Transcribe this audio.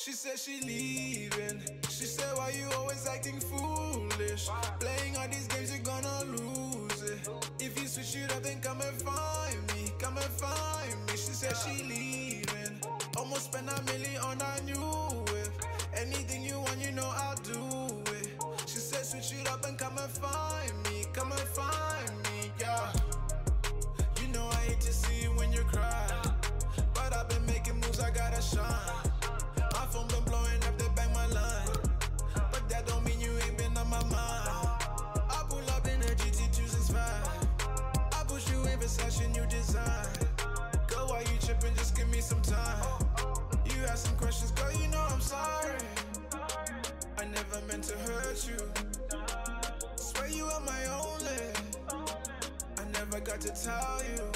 She said she leaving. She said, why you always acting foolish? Playing all these games, you're gonna lose it. If you switch it up, then come and find me. Come and find me. She said she leaving. Almost spent $1 million on a new whip. Anything you want, you know I'll do it. She said switch it up and come and find me. Come and find me, yeah. You know I hate to see you when you cry, but I've been making moves, I gotta shine. My phone been blowing up, they bang my line, but that don't mean you ain't been on my mind. I pull up in a GT 265. I push you in Versace new design. Girl, why you tripping? Just give me some time. You ask some questions, girl, you know I'm sorry. I never meant to hurt you. Swear you are my only. I never got to tell you